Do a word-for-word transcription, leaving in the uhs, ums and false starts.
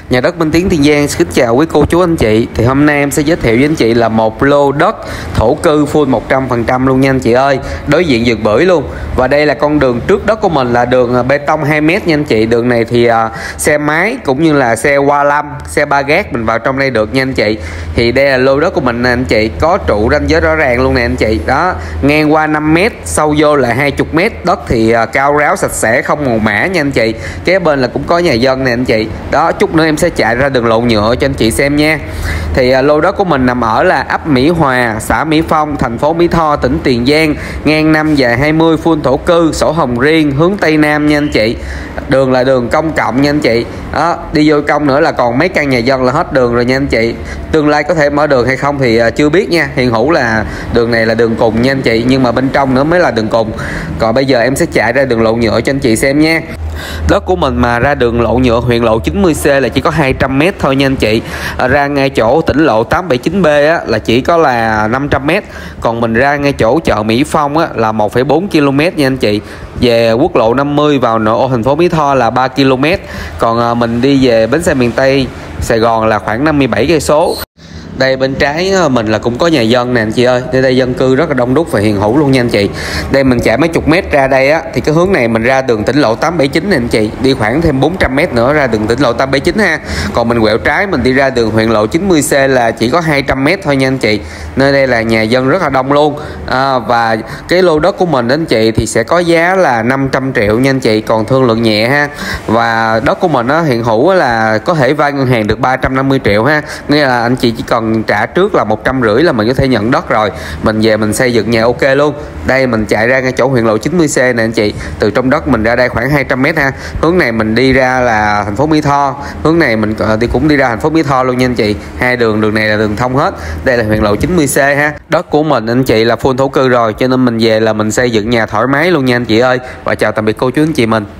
Nhà đất Minh Tiến Tiền Giang xin chào quý cô chú anh chị. Thì hôm nay em sẽ giới thiệu với anh chị là một lô đất thổ cư full một trăm phần trăm luôn nha anh chị ơi. Đối diện vườn bưởi luôn. Và đây là con đường trước đất của mình là đường bê tông hai mét nha anh chị. Đường này thì uh, xe máy cũng như là xe qua lâm, xe ba gác mình vào trong đây được nha anh chị. Thì đây là lô đất của mình nè anh chị, có trụ ranh giới rõ ràng luôn nè anh chị. Đó, ngang qua năm mét, sâu vô là hai mươi mét. Đất thì uh, cao ráo sạch sẽ, không màu mã nha anh chị. Kế bên là cũng có nhà dân nè anh chị. Đó, chút nữa em sẽ chạy ra đường lộ nhựa cho anh chị xem nha. Thì uh, lô đất của mình nằm ở là ấp Mỹ Hòa, xã Mỹ Phong, thành phố Mỹ Tho, tỉnh Tiền Giang, ngang năm dài hai mươi, full thổ cư, sổ hồng riêng, hướng Tây Nam nha anh chị. Đường là đường công cộng nha anh chị. Đó, đi vô công nữa là còn mấy căn nhà dân là hết đường rồi nha anh chị. Tương lai có thể mở đường hay không thì uh, chưa biết nha. Hiện hữu là đường này là đường cùng nha anh chị, nhưng mà bên trong nữa mới là đường cùng. Còn bây giờ em sẽ chạy ra đường lộ nhựa cho anh chị xem nha. Đất của mình mà ra đường lộ nhựa huyện lộ chín mươi C là chỉ có hai trăm mét thôi nha anh chị. À, ra ngay chỗ tỉnh lộ tám bảy chín B á, là chỉ có là năm trăm mét. Còn mình ra ngay chỗ chợ Mỹ Phong á, là một phẩy bốn ki lô mét nha anh chị. Về quốc lộ năm mươi vào nội ô thành phố Mỹ Tho là ba ki lô mét. Còn à, mình đi về bến xe miền Tây Sài Gòn là khoảng năm mươi bảy cây số. Đây bên trái mình là cũng có nhà dân nè anh chị ơi. Đây, đây dân cư rất là đông đúc và hiện hữu luôn nha anh chị. Đây mình chạy mấy chục mét ra đây á, thì cái hướng này mình ra đường tỉnh lộ tám bảy chín nè anh chị. Đi khoảng thêm bốn trăm mét nữa ra đường tỉnh lộ tám bảy chín ha. Còn mình quẹo trái mình đi ra đường huyện lộ chín mươi C là chỉ có hai trăm mét thôi nha anh chị. Nơi đây là nhà dân rất là đông luôn. À, và cái lô đất của mình anh chị thì sẽ có giá là năm trăm triệu nha anh chị. Còn thương lượng nhẹ ha. Và đất của mình á, hiện hữu là có thể vay ngân hàng được ba trăm năm mươi triệu ha. Nghĩa là anh chị chỉ cần trả trước là một trăm rưỡi là mình có thể nhận đất rồi. Mình về mình xây dựng nhà ok luôn. Đây mình chạy ra ngay chỗ huyện lộ chín mươi C nè anh chị. Từ trong đất mình ra đây khoảng hai trăm mét ha. Hướng này mình đi ra là thành phố Mỹ Tho. Hướng này mình đi cũng đi ra thành phố Mỹ Tho luôn nha anh chị. Hai đường, đường này là đường thông hết. Đây là huyện lộ chín mươi C ha. Đất của mình anh chị là full thổ cư rồi, cho nên mình về là mình xây dựng nhà thoải mái luôn nha anh chị ơi. Và chào tạm biệt cô chú anh chị mình.